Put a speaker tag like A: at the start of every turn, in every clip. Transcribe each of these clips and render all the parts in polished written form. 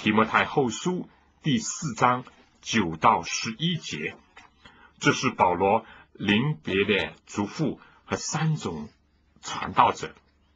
A: 提摩太后书第4章9到11节，这是保罗临别的嘱咐和3种传道者。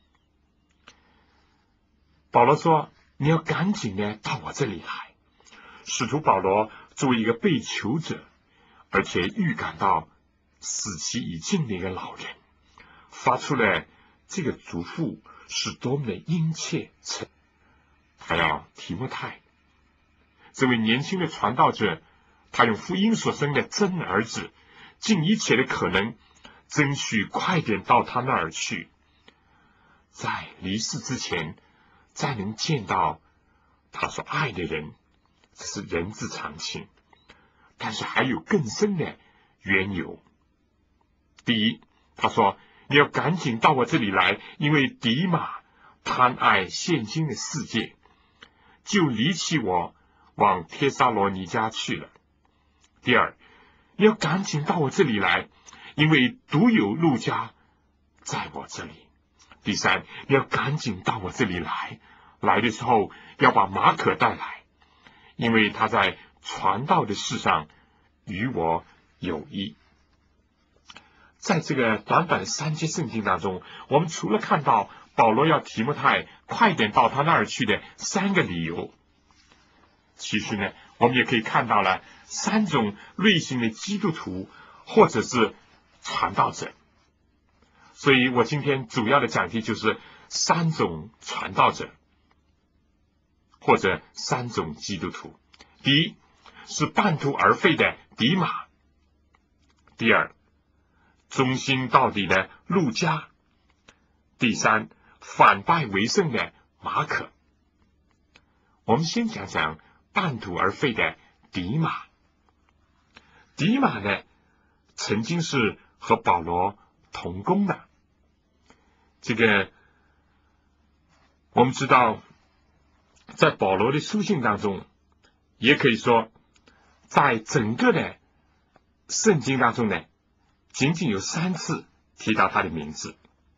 A: 保罗说：“你要赶紧的到我这里来。”使徒保罗作为一个被囚者，而且预感到死期已近的一个老人，发出了这个嘱咐是多么的殷切。他要提摩太这位年轻的传道者，他用福音所生的真儿子，尽一切的可能争取快点到他那儿去，在离世之前再能见到他所爱的人，这是人之常情。但是还有更深的缘由。第一，他说：“你要赶紧到我这里来，因为迪马贪爱现今的世界，就离弃我，往帖撒罗尼迦去了。”第二，你要赶紧到我这里来，因为独有路加在我这里。第三，你要赶紧到我这里来，来的时候要把马可带来，因为他在传道的事上与我有益。在这个短短的3节圣经当中，我们除了看到保罗要提摩太快点到他那儿去的3个理由，其实呢，我们也可以看到了3种类型的基督徒或者是传道者。所以我今天主要的讲题就是3种传道者或者3种基督徒。第一是半途而废的迪马，第二忠心到底的路加，第三反败为胜的马可。我们先讲讲半途而废的迪马。迪马呢，曾经是和保罗同工的。这个我们知道，在保罗的书信当中，也可以说在整个的圣经当中呢，仅仅有3次提到他的名字。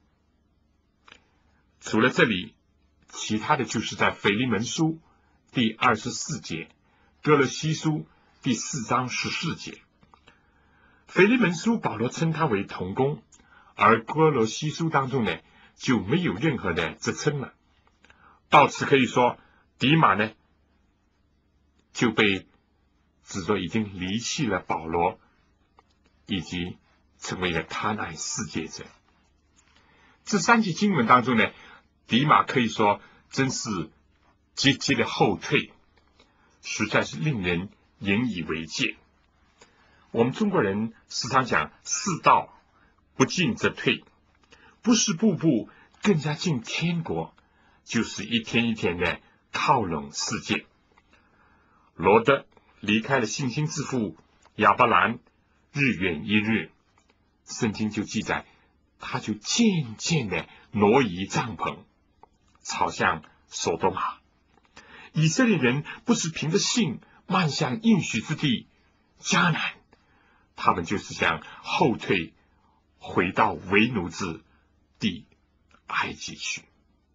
A: 除了这里，其他的就是在腓利门书第24节，哥罗西书第4章14节。腓利门书保罗称他为同工，而哥罗西书当中呢，就没有任何的职称了。到此可以说，迪马呢就被指作已经离弃了保罗，以及成为了贪爱世界者。这3节经文当中呢，迪马可以说真是节节的后退，实在是令人引以为戒。我们中国人时常讲世道不进则退，不是步步更加进天国，就是一天一天的靠拢世界。罗德离开了信心之父亚伯兰，日远一日，圣经就记载，他就渐渐的挪移帐篷，朝向所多玛。以色列人不是凭着信迈向应许之地迦南，他们就是想后退，回到为奴之地埃及去。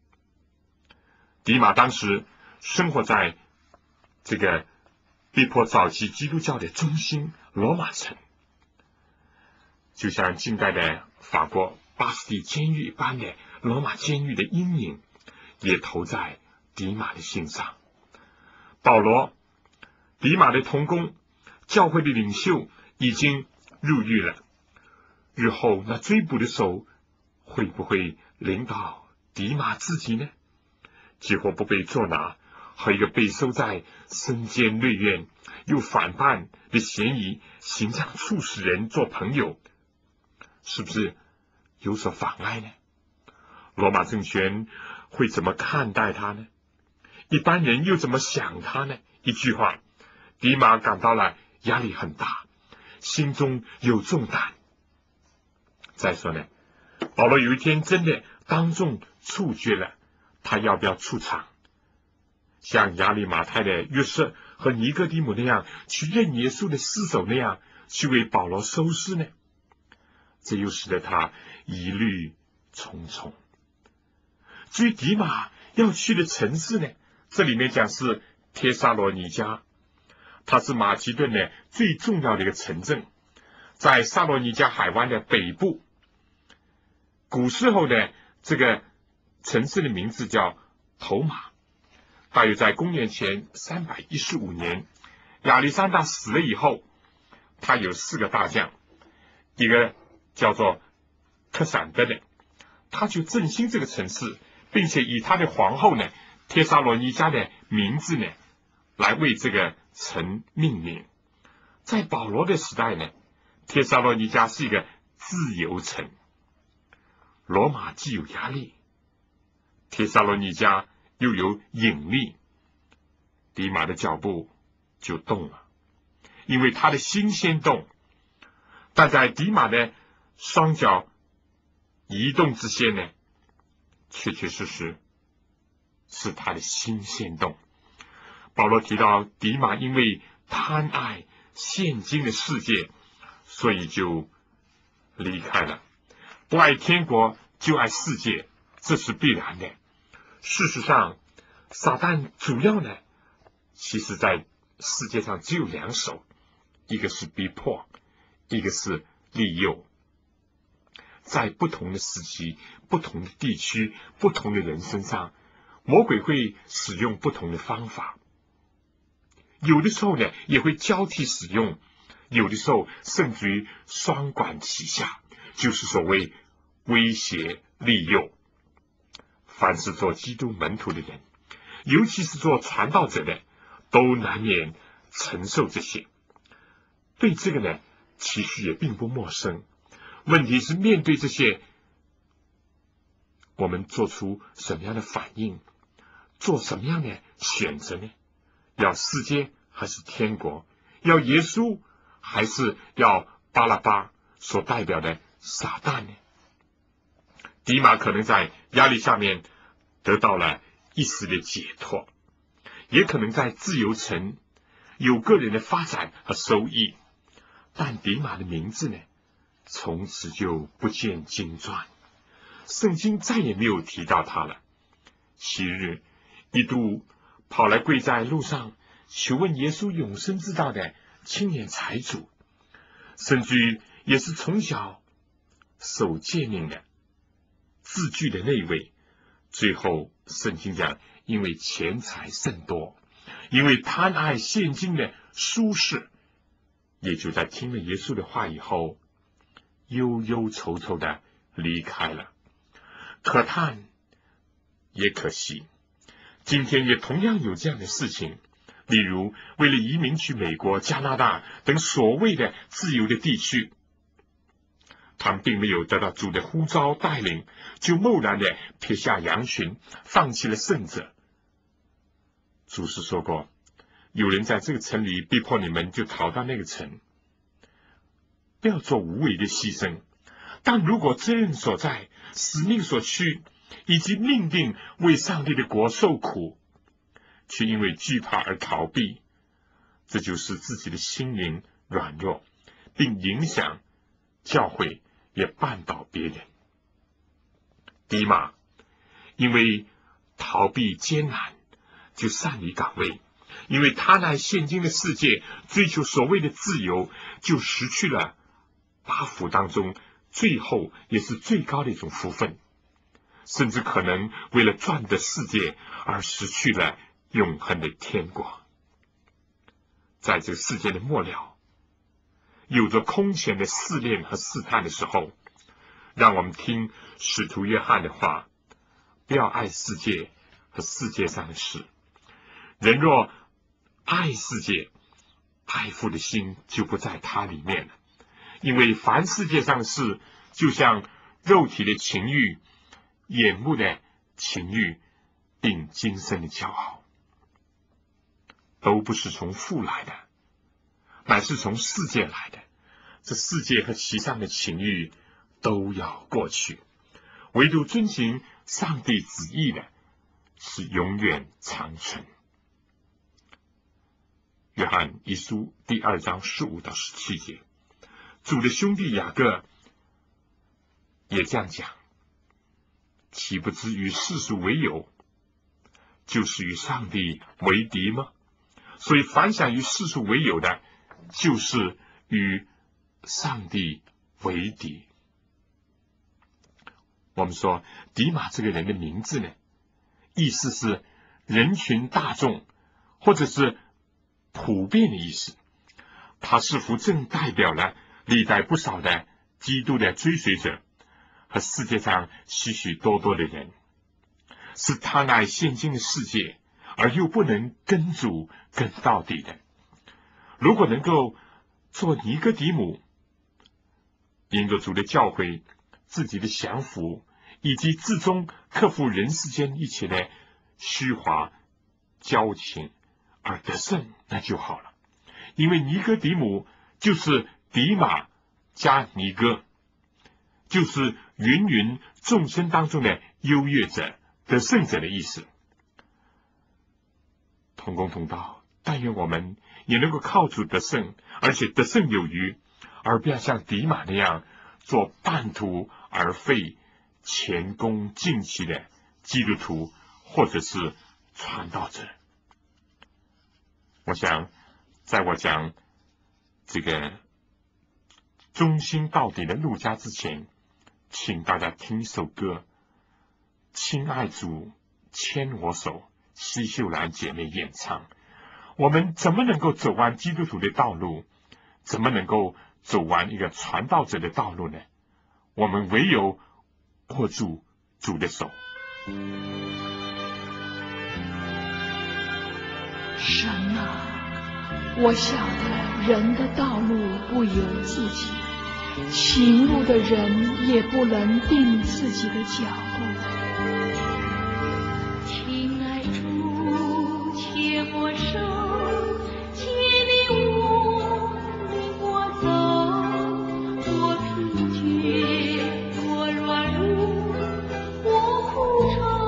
A: 迪马当时生活在这个逼迫早期基督教的中心罗马城，就像近代的法国巴士底监狱一般的罗马监狱的阴影也投在迪马的心上。保罗、迪马的同工、教会的领袖已经入狱了，日后那追捕的手会不会临到迪马自己呢？结果不被捉拿，和一个被收在深监内院又反叛的嫌疑形象促使人做朋友，是不是有所妨碍呢？罗马政权会怎么看待他呢？一般人又怎么想他呢？一句话，迪马感到了压力很大，心中有重担。再说呢，保罗有一天真的当众处决了他，要不要出场，像亚利马太的约瑟和尼哥底母那样去认耶稣的尸首那样去为保罗收尸呢？这又使得他疑虑重重。至于迪马要去的城市呢，这里面讲是帖撒罗尼迦，它是马其顿的最重要的一个城镇，在撒罗尼迦海湾的北部。古时候呢，这个城市的名字叫头马。大约在公元前315年，亚历山大死了以后，他有4个大将，一个叫做克闪德的，他就振兴这个城市，并且以他的皇后呢帖撒罗尼迦的名字呢来为这个城命名。在保罗的时代呢，帖撒罗尼迦是一个自由城。罗马既有压力，帖撒罗尼迦又有引力，迪马的脚步就动了，因为他的心先动。但在迪马的双脚移动之前呢，确确实实是他的心先动。保罗提到迪马因为贪爱现今的世界，所以就离开了。不爱天国就爱世界，这是必然的。事实上，撒旦主要呢，其实在世界上只有2手，一个是逼迫，一个是利诱。在不同的时期、不同的地区、不同的人身上，魔鬼会使用不同的方法。有的时候呢，也会交替使用，有的时候甚至于双管齐下，就是所谓威胁利诱。凡是做基督门徒的人，尤其是做传道者的，都难免承受这些。对这个呢，其实也并不陌生。问题是面对这些，我们做出什么样的反应，做什么样的选择呢？要世界还是天国？要耶稣还是要巴拉巴所代表的撒旦呢？迪马可能在压力下面得到了一时的解脱，也可能在自由城有个人的发展和收益，但迪马的名字呢，从此就不见经传，圣经再也没有提到他了。昔日一度跑来跪在路上求问耶稣永生之道的青年财主，甚至于也是从小守诫命的字句的那位，最后圣经讲，因为钱财甚多，因为贪爱现今的舒适，也就在听了耶稣的话以后，忧忧愁愁的离开了。可叹也可惜，今天也同样有这样的事情，例如为了移民去美国、加拿大等所谓的自由的地区，他们并没有得到主的呼召带领，就贸然的撇下羊群，放弃了圣者。主是说过，有人在这个城里逼迫你们，就逃到那个城，不要做无谓的牺牲。但如果责任所在、使命所趋，以及命定为上帝的国受苦，却因为惧怕而逃避，这就是自己的心灵软弱，并影响教会，也绊倒别人。迪马因为逃避艰难，就擅离岗位，因为贪爱现今的世界，追求所谓的自由，就失去了8福当中最后也是最高的一种福分，甚至可能为了赚得世界而失去了永恒的天国。在这个世界的末了，有着空前的试炼和试探的时候，让我们听使徒约翰的话，不要爱世界和世界上的事。人若爱世界，爱父的心就不在他里面了。因为凡世界上的事，就像肉体的情欲、眼目的情欲，并今生的骄傲，都不是从父来的，乃是从世界来的。这世界和其上的情欲都要过去，唯独遵行上帝旨意的是永远长存。约翰一书第2章15到17节，主的兄弟雅各也这样讲，岂不知与世俗为友，就是与上帝为敌吗？ 所以凡想与世俗为友的，就是与上帝为敌。我们说迪马这个人的名字呢，意思是人群大众或者是普遍的意思。他似乎正代表了历代不少的基督的追随者和世界上许许多多的人，是他乃现今的世界而又不能跟主跟到底的。如果能够做尼哥底母，因着主的教诲，自己的降服以及至终克服人世间一切的虚华交情而得胜，那就好了。因为尼哥底母就是底马加尼哥，就是芸芸众生当中的优越者、得胜者的意思。同工同道，但愿我们也能够靠主得胜，而且得胜有余，而不要像底马那样做半途而废、前功尽弃的基督徒或者是传道者。我想在我讲这个忠心到底的路加之前，请大家听一首歌，亲爱主牵我手，西秀兰姐妹演唱。我们怎么能够走完基督徒的道路？怎么能够走完一个传道者的道路呢？我们唯有握住主的手。
B: 神啊，我晓得人的道路不由自己，行路的人也不能定自己的脚步。
C: 亲爱主，牵我手，牵领我走，我疲倦，我软弱，我苦愁。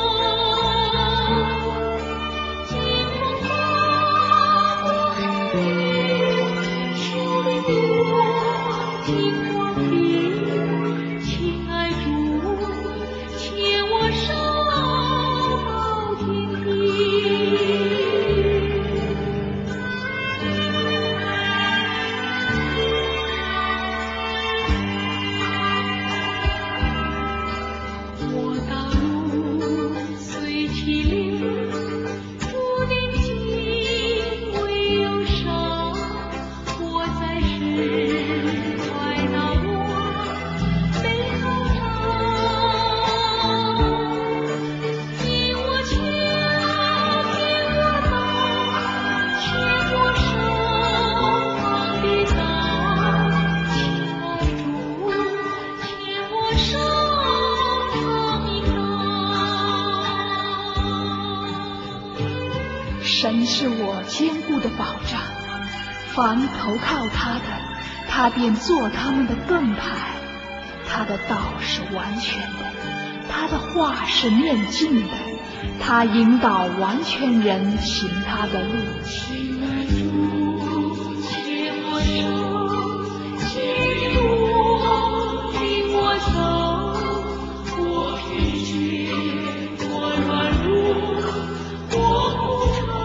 B: 神是我坚固的保障，凡投靠他的，他便做他们的盾牌。他的道是完全的，他的话是面净的，他引导完全人行他的路。
C: 亲爱主，牵我手，牵我，领我走，我疲倦，我软弱，我苦愁。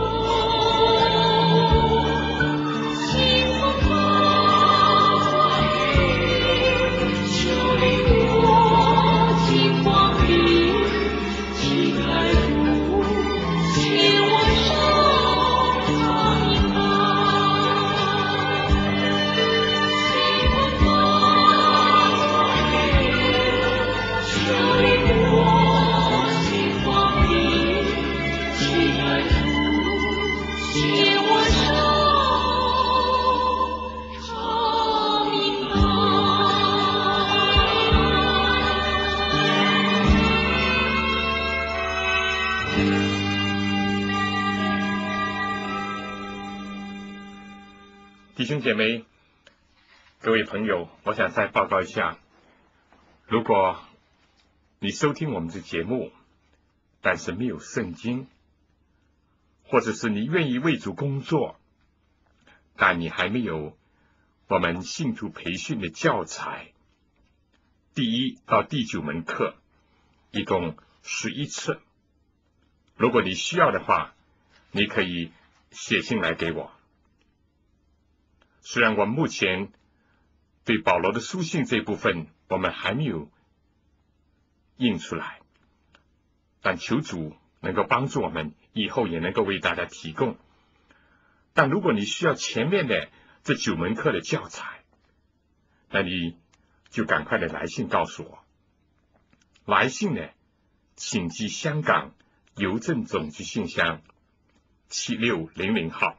A: 弟兄姐妹，各位朋友，我想再报告一下，如果你收听我们的节目，但是没有圣经，或者是你愿意为主工作，但你还没有我们信徒培训的教材，第1到第9门课，一共11册。如果你需要的话，你可以写信来给我。虽然我目前对保罗的书信这部分我们还没有印出来，但求主能够帮助我们，以后也能够为大家提供。但如果你需要前面的这9门课的教材，那你就赶快的来信告诉我。来信呢，请寄香港邮政总局信箱7600号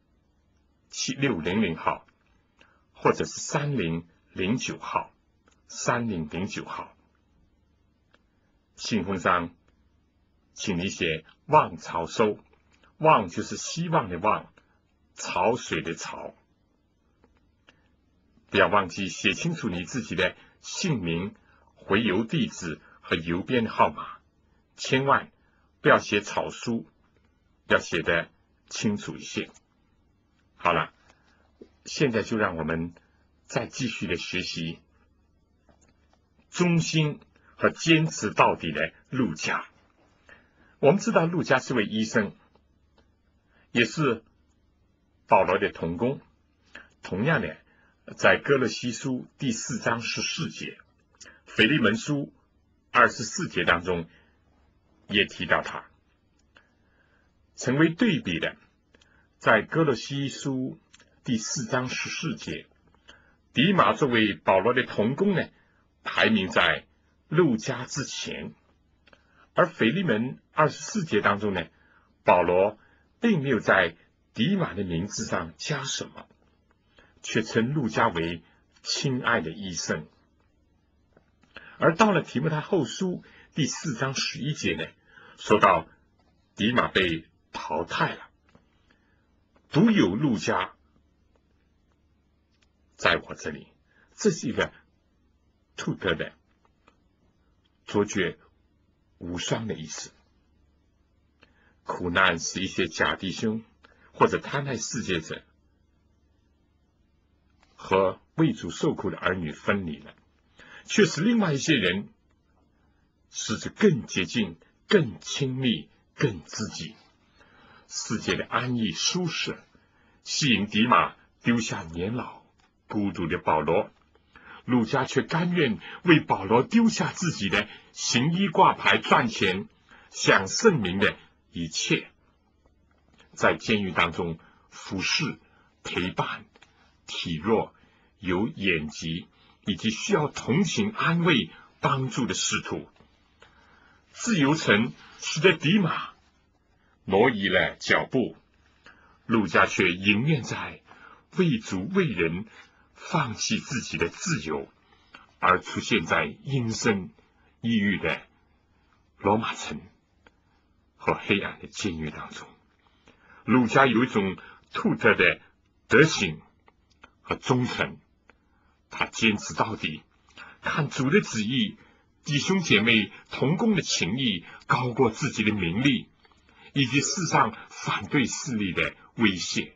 A: ，7600号，或者是3009号，3009号。信封上，请你写望潮收，望就是希望的望，潮水的潮。不要忘记写清楚你自己的姓名、回邮地址和邮编号码，千万不要写草书，要写得清楚一些。好了，现在就让我们再继续的学习忠心和坚持到底的路加。我们知道路加是位医生，也是保罗的同工。同样的，在哥罗西书第4章14节，腓利门书24节当中也提到他。成为对比的，在哥罗西书第4章14节，迪马作为保罗的同工呢，排名在路加之前。而腓利门24节当中呢，保罗并没有在迪马的名字上加什么，却称路加为亲爱的医生。而到了提摩太后书第4章11节呢，说到迪马被淘汰了，独有路加在我这里。这是一个兔特的卓绝无双的意思。苦难使一些假弟兄或者贪爱世界者和为主受苦的儿女分离了，却使另外一些人使之更接近、更亲密、更知己。世界的安逸舒适吸引迪马丢下年老孤独的保罗，路加却甘愿为保罗丢下自己的行医挂牌赚钱享盛名的一切，在监狱当中服侍、陪伴、体弱、有眼疾以及需要同情、安慰、帮助的使徒。自由城使得迪马挪移了脚步，路加却迎面在为主为人放弃自己的自由，而出现在阴森抑郁的罗马城和黑暗的监狱当中。路加有一种独特的德行和忠诚，他坚持到底，看主的旨意，弟兄姐妹同工的情谊高过自己的名利以及世上反对势力的威胁。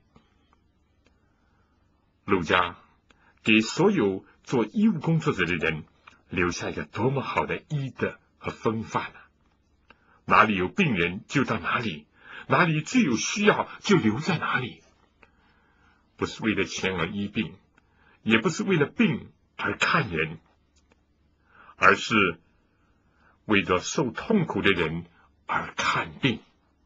A: 路加给所有做医务工作者的人留下一个多么好的医德和风范啊！哪里有病人就到哪里，哪里最有需要就留在哪里。不是为了钱而医病，也不是为了病而看人，而是为着受痛苦的人而看病。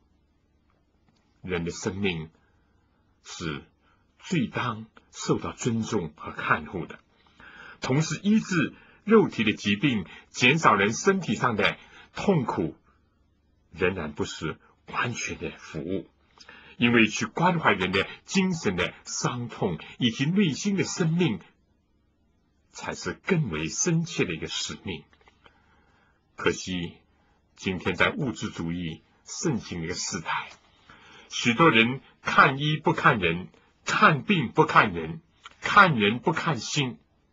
A: 人的生命是最当受到尊重和看护的，同时医治肉体的疾病，减少人身体上的痛苦，仍然不是完全的服务，因为去关怀人的精神的伤痛以及内心的生命，才是更为深切的一个使命。可惜今天在物质主义盛行的一个时代，许多人看医不看人，看病不看人，看人不看心。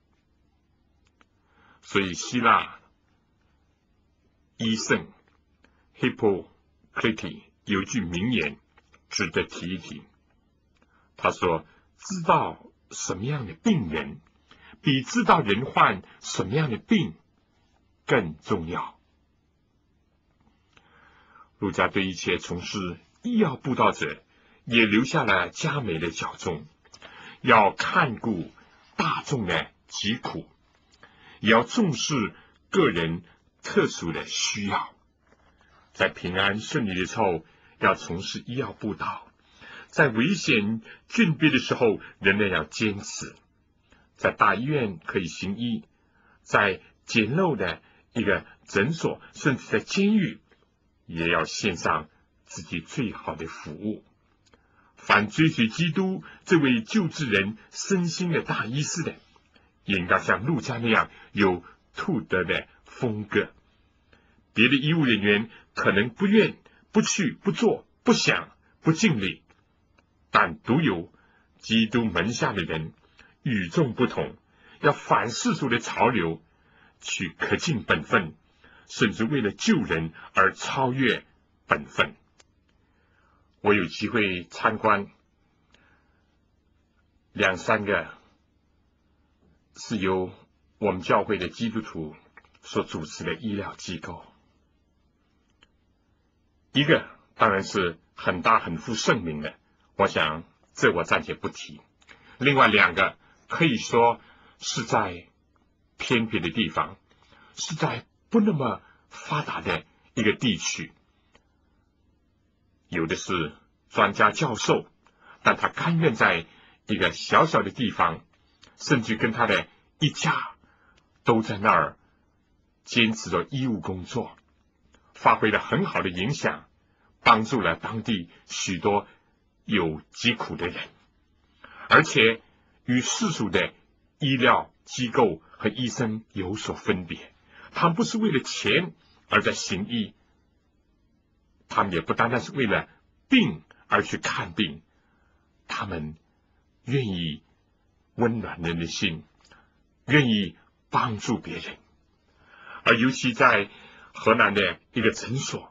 A: 所以希腊医圣 Hippocrates 有句名言值得提一提，他说，知道什么样的病人比知道人患什么样的病更重要。路加对一切从事医药布道者也留下了佳美的教宗，要看顾大众的疾苦，也要重视个人特殊的需要。在平安顺利的时候，要从事医药布道；在危险峻逼的时候，仍然要坚持。在大医院可以行医，在简陋的一个诊所，甚至在监狱，也要献上自己最好的服务。凡追随基督这位救治人身心的大医师的，也应该像路加那样有兔德的风格。别的医务人员可能不愿、不去、不做、不想、不尽力，但独有基督门下的人与众不同，要反世俗的潮流，去恪尽本分，甚至为了救人而超越本分。我有机会参观2-3个是由我们教会的基督徒所主持的医疗机构，一个当然是很大很负盛名的，我想这我暂且不提。另外2个可以说是在偏僻的地方，是在不那么发达的一个地区，有的是专家教授，但他甘愿在一个小小的地方，甚至跟他的一家都在那儿坚持着医务工作，发挥了很好的影响，帮助了当地许多有疾苦的人，而且与世俗的医疗机构和医生有所分别。他们不是为了钱而在行医，他们也不单单是为了病而去看病，他们愿意温暖人的心，愿意帮助别人。而尤其在河南的一个诊所，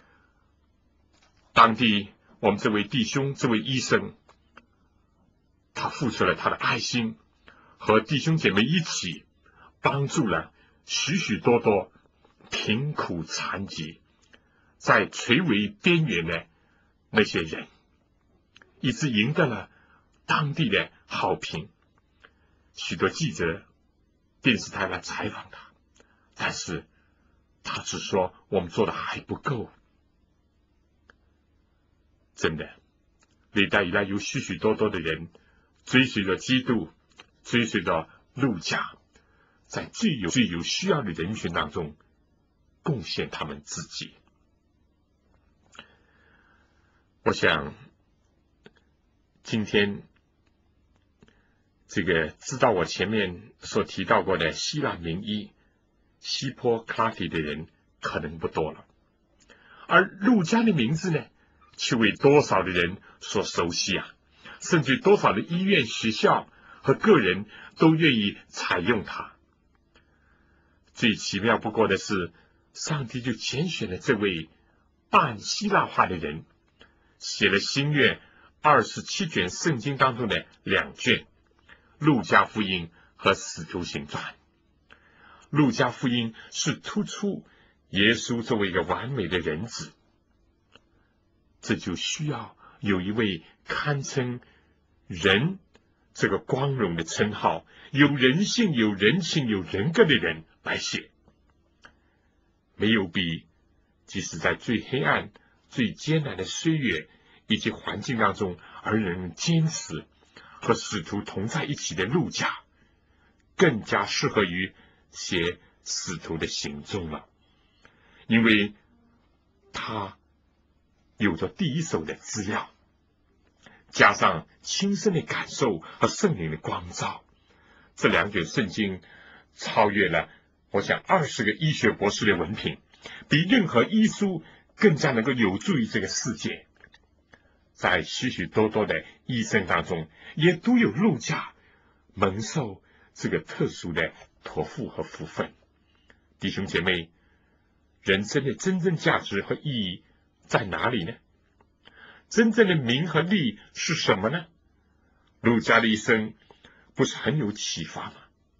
A: 当地我们这位弟兄、这位医生，他付出了他的爱心，和弟兄姐妹一起帮助了许许多多贫苦残疾在垂危边缘的那些人，以致赢得了当地的好评。许多记者、电视台来采访他，但是他只说我们做的还不够。真的，历代以来有许许多多的人追随着基督，追随着路加，在最有需要的人群当中贡献他们自己。我想今天这个知道我前面所提到过的希腊名医希波克拉底的人可能不多了，而路加的名字呢，却为多少的人所熟悉啊！甚至多少的医院、学校和个人都愿意采用它。最奇妙不过的是，上帝就拣选了这位半希腊化的人，写了新约27卷圣经当中的2卷，路加福音和使徒行传。路加福音是突出耶稣作为一个完美的人子，这就需要有一位堪称人这个光荣的称号，有人性、有人情、有人格的人来写。没有比即使在最黑暗、最艰难的岁月以及环境当中而人坚持和使徒同在一起的路加，更加适合于写使徒的行踪了，因为他有着第一手的资料，加上亲身的感受和圣灵的光照，这2卷圣经超越了我想20个医学博士的文凭，比任何医书更加能够有助于这个世界。在许许多多的医生当中，也都有路加蒙受这个特殊的托付和福分。弟兄姐妹，人生的真正价值和意义在哪里呢？真正的名和利是什么呢？路加的一生不是很有启发吗？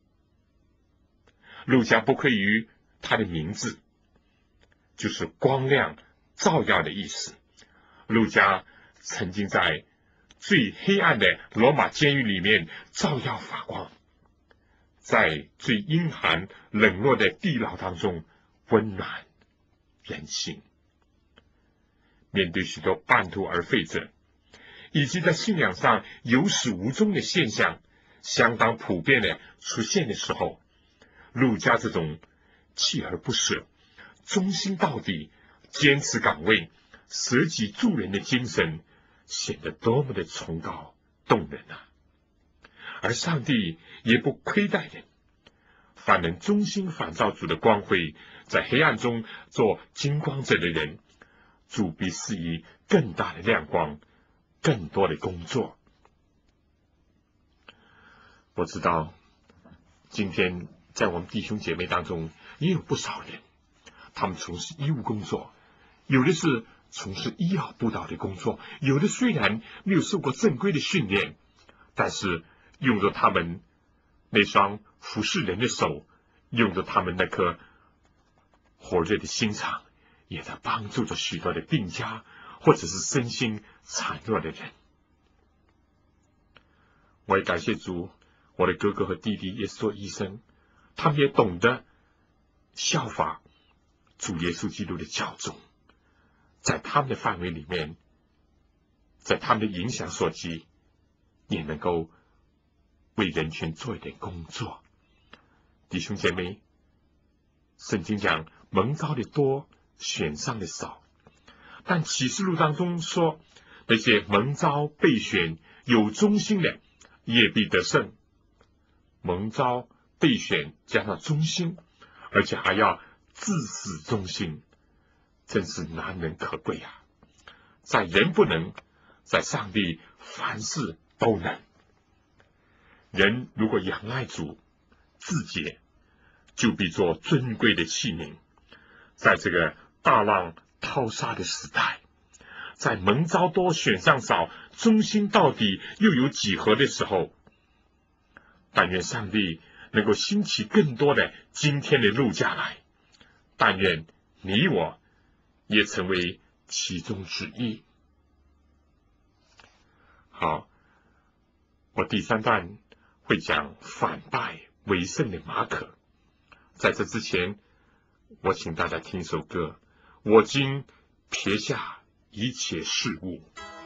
A: 路加不愧于他的名字，就是光亮照耀的意思。路加曾经在最黑暗的罗马监狱里面照耀发光，在最阴寒冷落的地牢当中温暖人心。面对许多半途而废者，以及在信仰上有始无终的现象相当普遍的出现的时候，路加这种锲而不舍、忠心到底、坚持岗位、舍己助人的精神显得多么的崇高动人啊！而上帝也不亏待人，凡能忠心反照主的光辉，在黑暗中做金光者的人，主必赐予更大的亮光，更多的工作。我知道今天在我们弟兄姐妹当中也有不少人，他们从事医务工作，有的是从事医疗督导的工作，有的虽然没有受过正规的训练，但是用着他们那双服侍人的手，用着他们那颗火热的心肠，也在帮助着许多的病家或者是身心孱弱的人。我也感谢主，我的哥哥和弟弟也是做医生，他们也懂得效法主耶稣基督的教宗，在他们的范围里面，在他们的影响所及，也能够为人群做一点工作。弟兄姐妹，圣经讲蒙召的多，选上的少，但启示录当中说，那些蒙召备选有忠心的也必得胜。蒙召备选加上忠心，而且还要至死忠心，真是难能可贵啊！在人不能，在上帝凡事都能。人如果仰赖主，自洁，就必做尊贵的器皿。在这个大浪淘沙的时代，在蒙召多选上少，忠心到底又有几何的时候，但愿上帝能够兴起更多的今天的路加来，但愿你我也成为其中之一。好，我第3段会讲反败为胜的马可。在这之前，我请大家听首歌，我今撇下一切事物。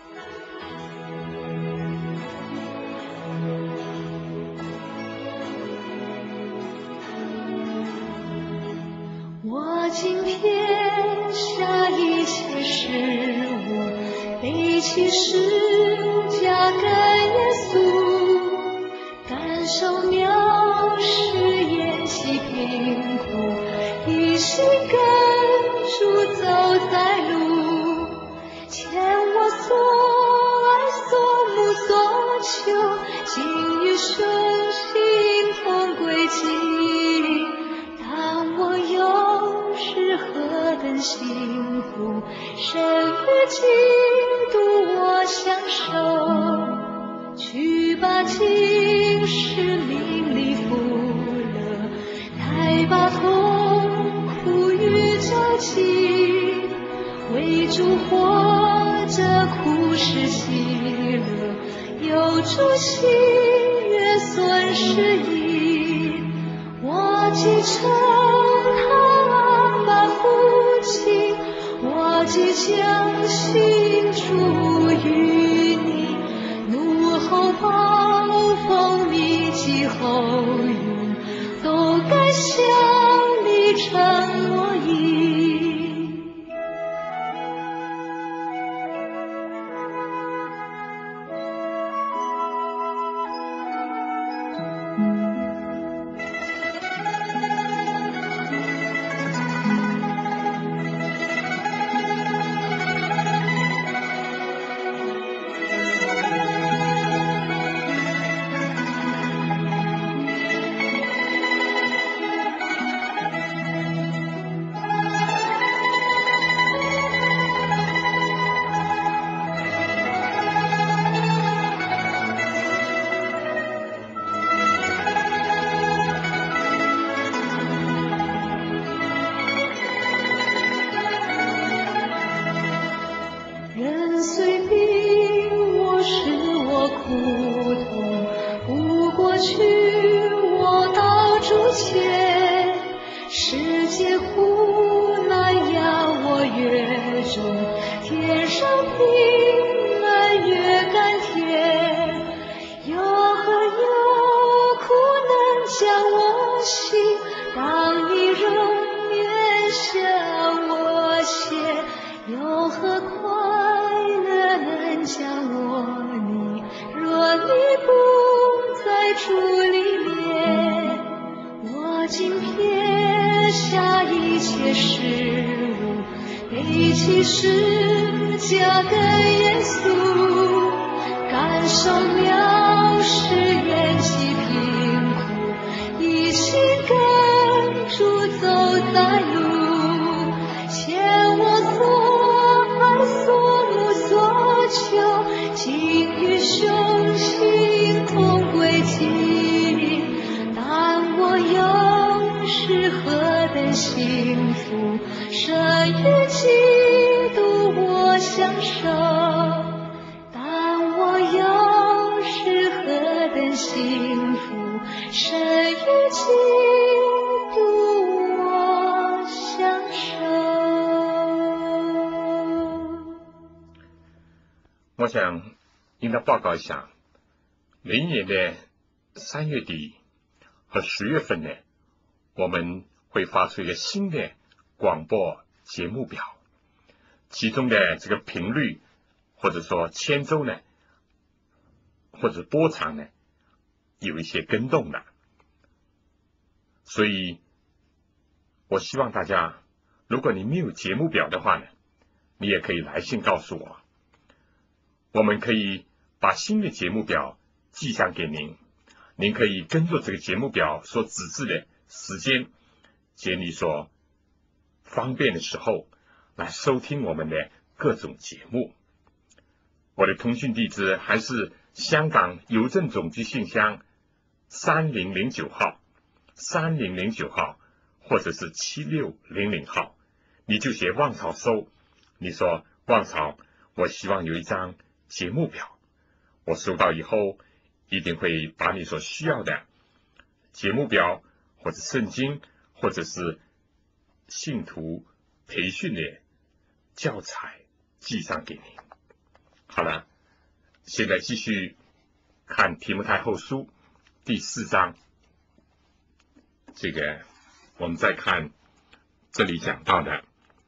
C: 我今撇下一切事物，背起十架跟耶稣，感受藐视厌弃贫苦，一心跟主走在路，牵我所爱所慕所求，尽与顺心同归期。当我有时何等幸福，神与基督我相守，去把今世名利福乐，太把痛苦与交集，为主活着苦是喜乐，有主喜悦损失益，我既称他把父亲，我既将心主于你，怒吼暴风密集后云，都该向你承诺意。 在主里面，我竟撇下一切事物，背起十架跟耶稣，感受藐视怨气贫苦，一心跟主走在路，牵我所爱所慕所求，竟与雄心同归尽。但我又是何等幸福，生于基督我享受。但我又是何等幸福，生于基督我享受。
A: 我想应当报告一下，明年的3月底和10月份呢，我们会发出一个新的广播节目表，其中的这个频率或者说签奏呢，或者波长呢，有一些更动的。所以我希望大家，如果你没有节目表的话呢，你也可以来信告诉我，我们可以把新的节目表寄上给您，您可以跟着这个节目表所指示的时间，节你所方便的时候来收听我们的各种节目。我的通讯地址还是香港邮政总局信箱3009号3009号，或者是7600号，你就写旺草收，你说旺草，我希望有一张节目表，我收到以后一定会把你所需要的节目表或者圣经或者是信徒培训的教材寄上给你。好了，现在继续看提摩太后书第4章。这个我们再看这里讲到的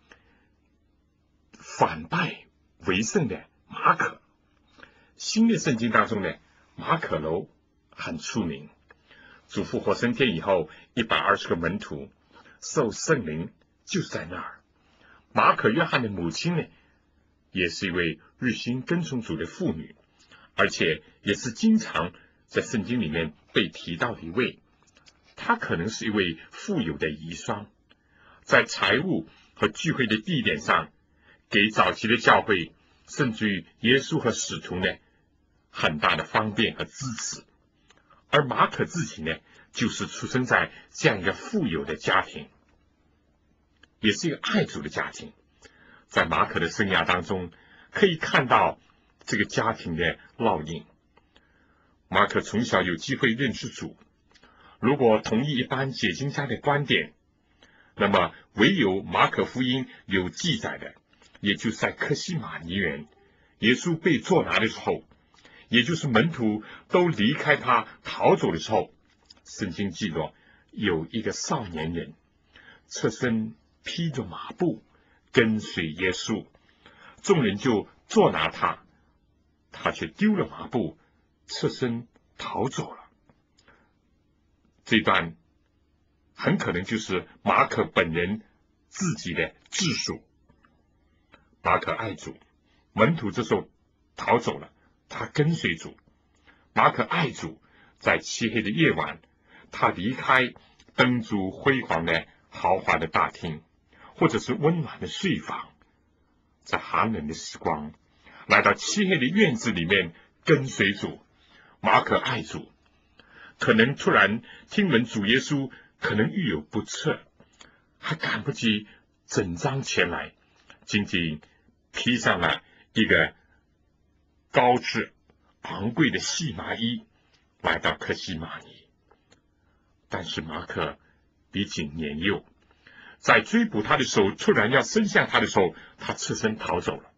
A: 反败为胜的马可。新约圣经当中呢，马可楼很出名，主复活升天以后120个门徒受圣灵就是在那儿。马可约翰的母亲呢，也是一位日心跟从主的妇女，而且也是经常在圣经里面被提到的一位。她可能是一位富有的遗孀，在财务和聚会的地点上，给早期的教会甚至于耶稣和使徒呢很大的方便和支持。而马可自己呢，就是出生在这样一个富有的家庭，也是一个爱主的家庭。在马可的生涯当中，可以看到这个家庭的烙印。马可从小有机会认识主，如果同意一般解经家的观点，那么唯有马可福音有记载的，也就是在客西马尼园，耶稣被捉拿的时候，也就是门徒都离开他逃走的时候，圣经记录有一个少年人侧身披着麻布跟随耶稣，众人就捉拿他，他却丢了麻布，侧身逃走了。这段很可能就是马可本人自己的自述。马可爱主，门徒这时候逃走了，他跟随主。马可爱主，在漆黑的夜晚，他离开灯烛辉煌的豪华的大厅，或者是温暖的睡房，在寒冷的时光来到漆黑的院子里面跟随主。马可爱主，可能突然听闻主耶稣可能预有不测，还赶不及整张前来，仅仅披上了一个高质昂贵的细麻衣，来到客西马尼。但是马可毕竟年幼，在追捕他的时候，突然要伸向他的时候，他侧身逃走了。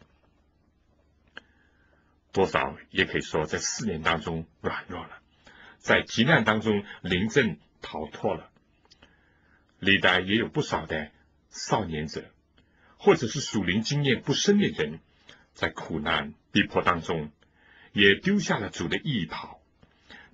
A: 多少也可以说在4年当中软弱了，在急难当中临阵逃脱了。历代也有不少的少年者，或者是属灵经验不深的人，在苦难逼迫当中也丢下了主的义袍，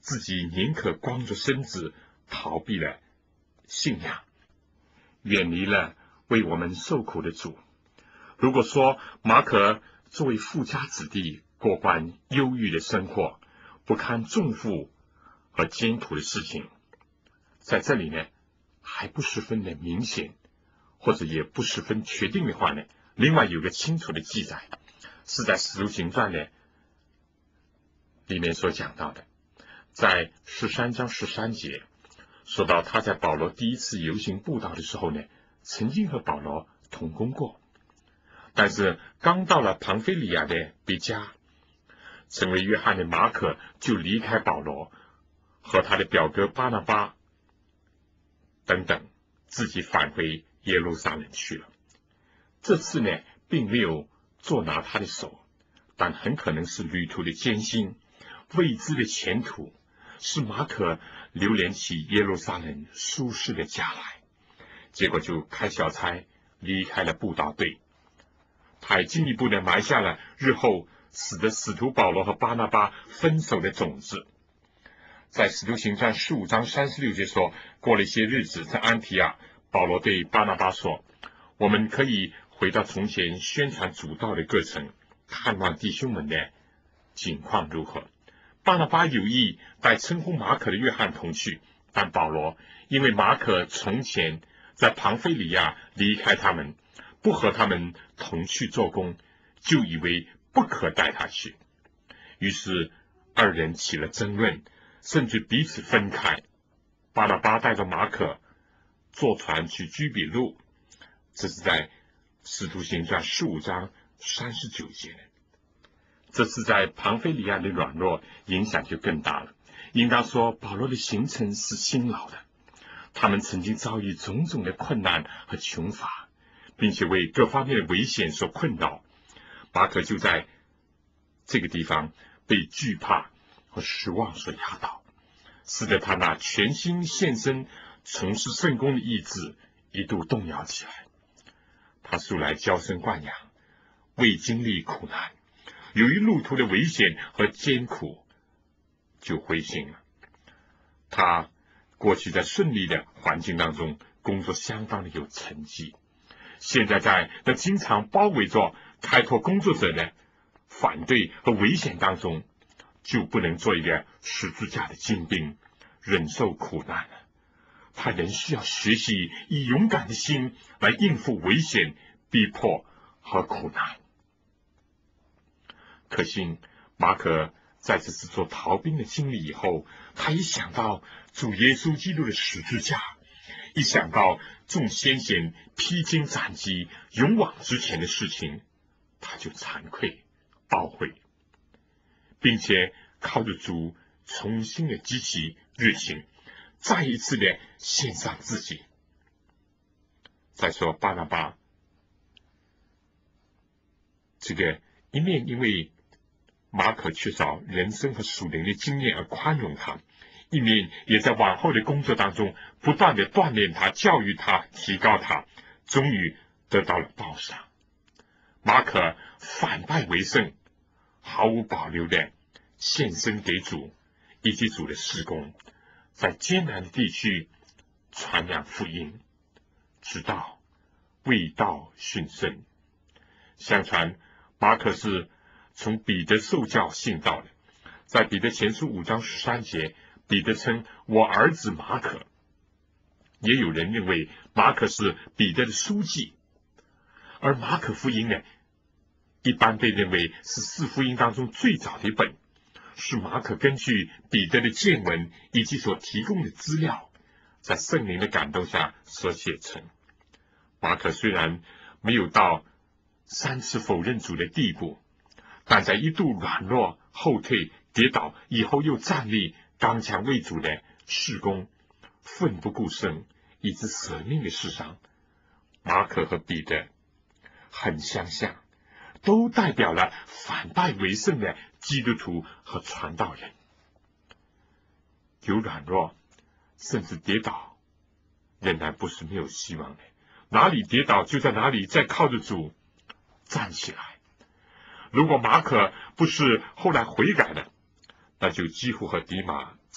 A: 自己宁可光着身子逃避了信仰，远离了为我们受苦的主。如果说马可作为富家子弟过惯忧郁的生活，不堪重负和艰苦的事情，在这里呢还不十分的明显，或者也不十分确定的话呢，另外有个清楚的记载，是在使徒行传呢里面所讲到的，在13章13节说到他在保罗第一次游行布道的时候呢，曾经和保罗同工过，但是刚到了庞菲利亚的别家，成为约翰的马可就离开保罗，和他的表哥巴拿巴等等，自己返回耶路撒冷去了。这次呢并没有捉拿他的手，但很可能是旅途的艰辛，未知的前途，使马可流连起耶路撒冷舒适的家来，结果就开小差离开了布道队。他还进一步的埋下了日后使得使徒保罗和巴拿巴分手的种子。在使徒行传15章36节说，过了一些日子，在安提亚，保罗对巴拿巴说，我们可以回到从前宣传主道的各城，看望弟兄们的景况如何。巴拿巴有意带称呼马可的约翰同去，但保罗因为马可从前在庞菲利亚离开他们，不和他们同去做工，就以为不可带他去，于是二人起了争论，甚至彼此分开。巴拿巴带着马可坐船去居比路，这是在使徒行传15章39节。这次在庞菲利亚的软弱影响就更大了。应当说保罗的行程是辛劳的，他们曾经遭遇种种的困难和穷乏，并且为各方面的危险所困扰。马可就在这个地方被惧怕和失望所压倒，使得他那全心献身从事圣工的意志一度动摇起来。他素来娇生惯养，未经历苦难，由于路途的危险和艰苦，就灰心了。他过去在顺利的环境当中工作相当的有成绩，现在在那经常包围着开拓工作者的反对和危险当中，就不能做一个十字架的精兵，忍受苦难了。他仍需要学习以勇敢的心来应付危险、逼迫和苦难。可惜马可在这次做逃兵的经历以后，他一想到主耶稣基督的十字架，一想到众先贤披荆斩棘勇往直前的事情，他就惭愧懊悔，并且靠着主重新的激起热情，再一次的献上自己。再说巴拿巴，这个一面因为马可缺少人生和属灵的经验而宽容他，一面也在往后的工作当中不断的锻炼他、教育他、提高他，终于得到了报赏。马可反败为胜，毫无保留的献身给主以及主的事工，在艰难的地区传扬福音，直到未道殉身。相传马可是从彼得受教信道的，在彼得前书5章13节，彼得称我儿子马可。也有人认为马可是彼得的书记，而马可福音呢，一般被认为是4福音当中最早的一本，是马可根据彼得的见闻以及所提供的资料，在圣灵的感动下所写成。马可虽然没有到3次否认主的地步，但在一度软弱、后退、跌倒以后又站立，刚强为主的事工，奋不顾身以致舍命的事上，马可和彼得很相像，都代表了反败为胜的基督徒和传道人。有软弱甚至跌倒，仍然不是没有希望的，哪里跌倒就在哪里再靠着主站起来。如果马可不是后来悔改的，那就几乎和迪马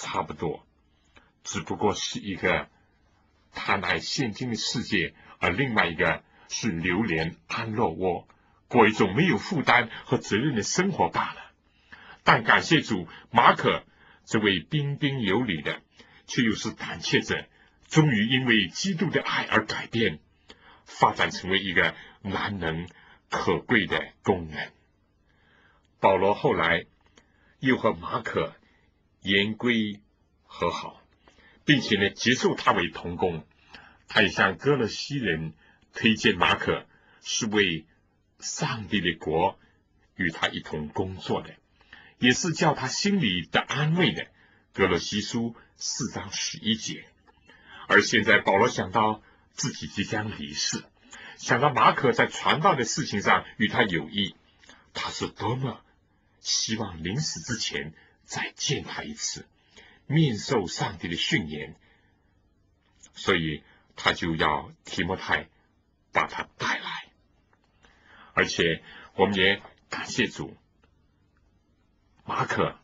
A: 差不多，只不过是一个他乃现今的世界，而另外一个是流连安乐窝，过一种没有负担和责任的生活罢了。但感谢主，马可这位彬彬有礼的，却又是胆怯者，终于因为基督的爱而改变，发展成为一个难能可贵的工人。保罗后来又和马可言归和好，并且呢接受他为同工。他也向哥勒西人推荐马可，是为上帝的国与他一同工作的，也是叫他心里的安慰的。哥罗西书4章11节。而现在保罗想到自己即将离世，想到马可在传道的事情上与他有益，他是多么希望临死之前再见他一次，面受上帝的训言，所以他就要提摩太把他带来。而且我们也感谢主，马可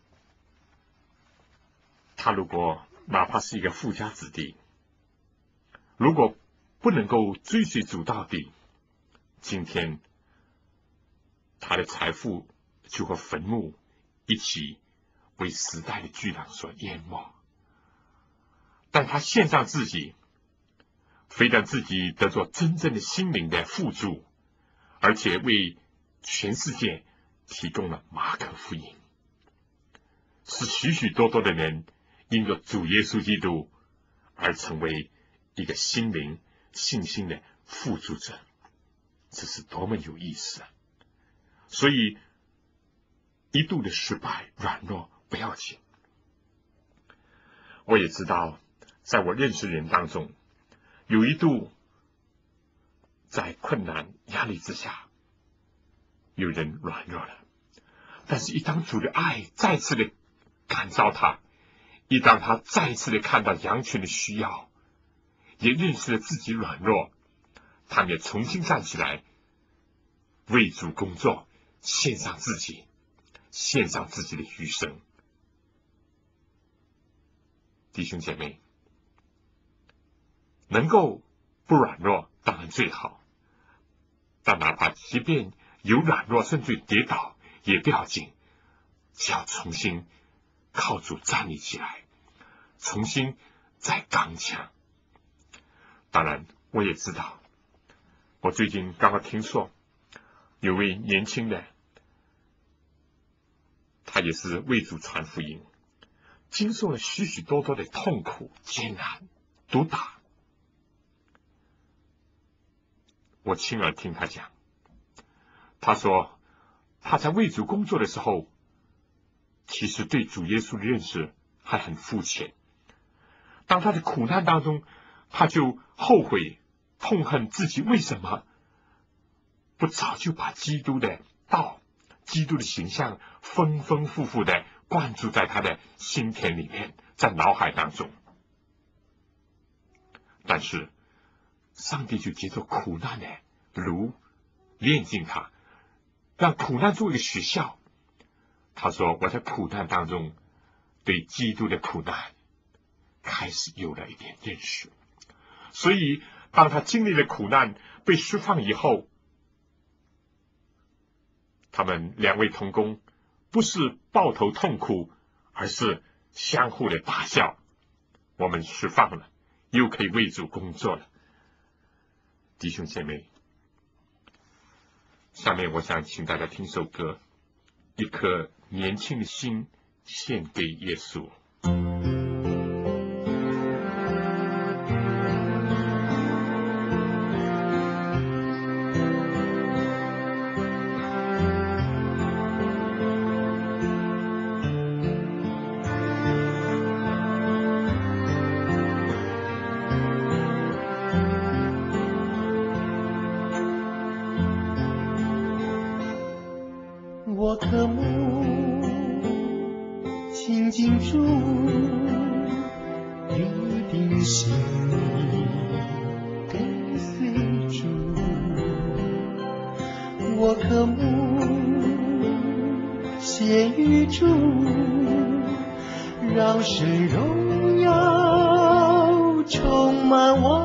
A: 他如果哪怕是一个富家子弟，如果不能够追随主到底，今天他的财富就和坟墓一起为时代的巨浪所淹没。但他献上自己，非但自己得着真正的心灵的富足，而且为全世界提供了马可福音，使许许多多的人因着主耶稣基督而成为一个心灵信心的富足者，这是多么有意思啊！所以一度的失败软弱不要紧。我也知道在我认识人当中，有一度在困难压力之下有人软弱了，但是一当主的爱再次的感召他，一当他再次的看到羊群的需要，也认识了自己软弱，他们也重新站起来为主工作，献上自己，献上自己的余生。弟兄姐妹，能够不软弱当然最好，但哪怕即便有软弱甚至跌倒也不要紧，只要重新靠主站立起来，重新再刚强。当然我也知道，我最近刚刚听说有位年轻的，他也是为主传福音，经受了许许多多的痛苦艰难毒打。我亲耳听他讲，他说他在为主工作的时候，其实对主耶稣的认识还很肤浅。当他的苦难当中，他就后悔痛恨自己为什么不早就把基督的道、基督的形象丰丰富富的灌注在他的心田里面，在脑海当中。但是上帝就借着苦难的炉炼净他，让苦难做一个学校。他说我在苦难当中对基督的苦难开始有了一点认识，所以当他经历了苦难被释放以后，他们两位同工不是抱头痛哭，而是相互的大笑。我们释放了，又可以为主工作了。弟兄姐妹，下面我想请大家听首歌，一颗年轻的心献给耶稣。
D: 我渴慕亲近主，一定心里跟随主。我渴慕献于主， 让神荣耀充满我。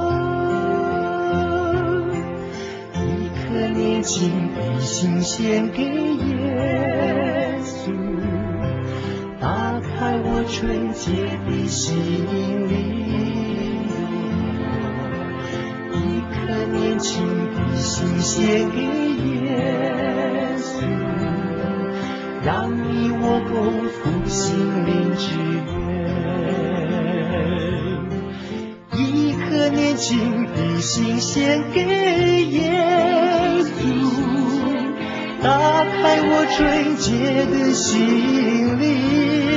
D: 一颗年轻的心献给耶稣，打开我纯洁的心灵。一颗年轻的心献给耶稣，让你我共赴心灵之约。一颗年轻的心献给耶稣，打开我纯洁的心灵。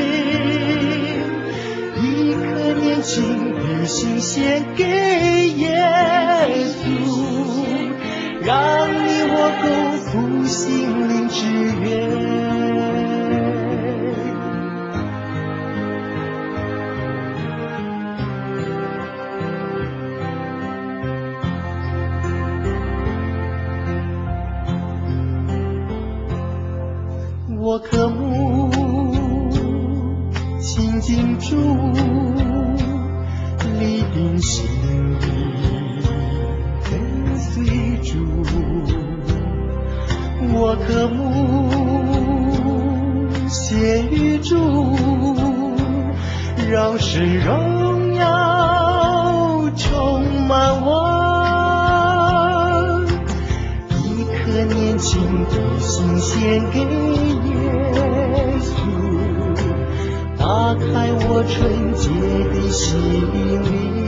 D: 一颗年轻的心献给耶稣，让你我共赴心灵之约。我渴慕亲近主，立定心意跟随主。我渴慕献于主，让神荣耀充满我。一颗年轻的心献给耶稣，打开我纯洁的心灵。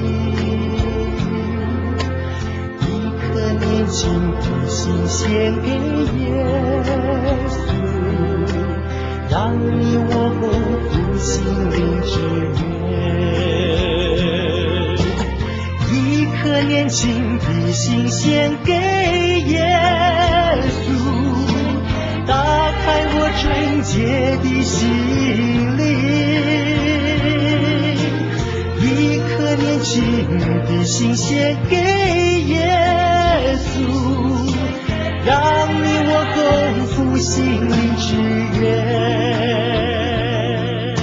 D: 一颗年轻的心献给耶稣，让你我共赴心灵之约。一颗年轻的心献给耶稣，打开我纯洁的心灵。一颗年轻的心献给耶稣，让你我共赴心灵之约。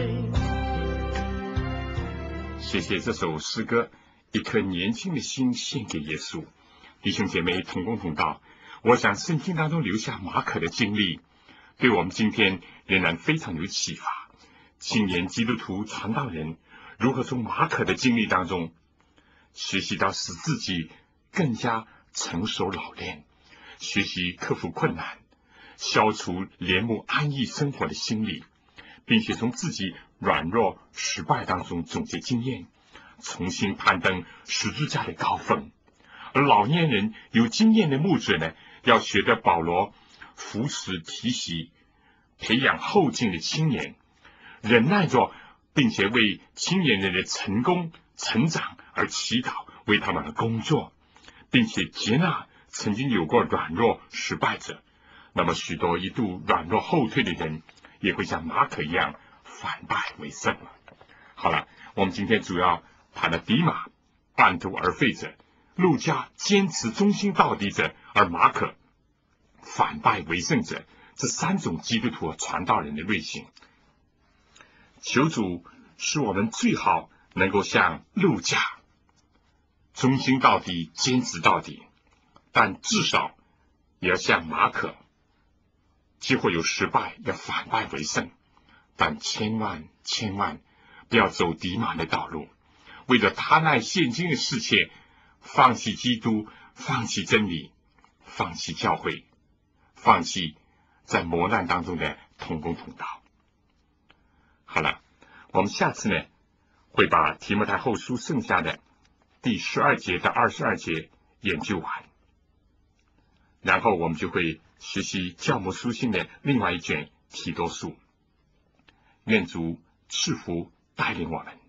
A: 谢谢这首诗歌，一颗年轻的心献给耶稣。弟兄姐妹同工同道，我想圣经当中留下马可的经历，对我们今天仍然非常有启发。青年基督徒传道人如何从马可的经历当中学习到使自己更加成熟老练，学习克服困难，消除怜慕安逸生活的心理，并且从自己软弱失败当中总结经验，重新攀登十字架的高峰。而老年人有经验的牧者呢，要学着保罗扶持提携，培养后进的青年，忍耐着，并且为青年人的成功成长而祈祷，为他们的工作，并且接纳曾经有过软弱失败者。那么许多一度软弱后退的人，也会像马可一样反败为胜了。好了，我们今天主要谈了迪马半途而废者，路加坚持忠心到底者，而马可反败为胜者，这三种基督徒传道人的类型。求主使我们最好能够像路加忠心到底，坚持到底，但至少也要像马可，既会有失败，要反败为胜，但千万不要走迪马的道路，为了贪爱现今的世界，放弃基督，放弃真理，放弃教会，放弃在磨难当中的同工同道。好了，我们下次呢会把提摩太后书剩下的第12节到22节研究完，然后我们就会学习教牧书信的另外一卷提多书。愿主赐福带领我们。